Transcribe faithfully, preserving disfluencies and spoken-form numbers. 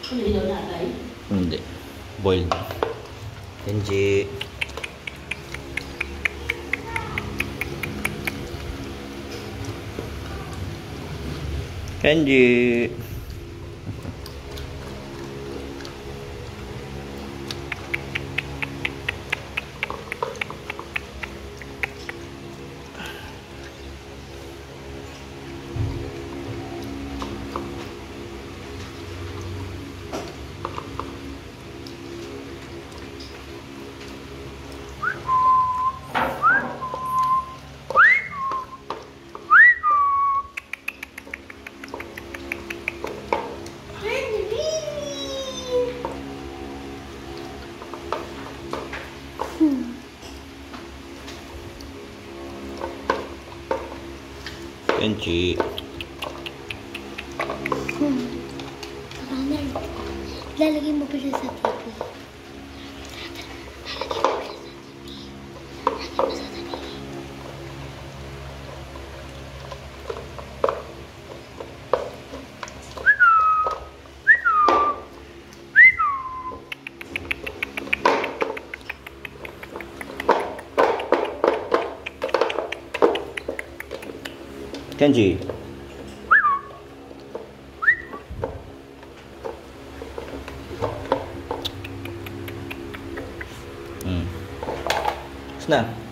Ano hilaw na atay? Hindi. Boiled. Kenji. Kenji. Kenji. Hmm. Runner. Lalagay mo pa siya sa T V. Lalagay mo pa siya sa T V. Lalagay mo sa T V. Kenji. Hmm. Sana.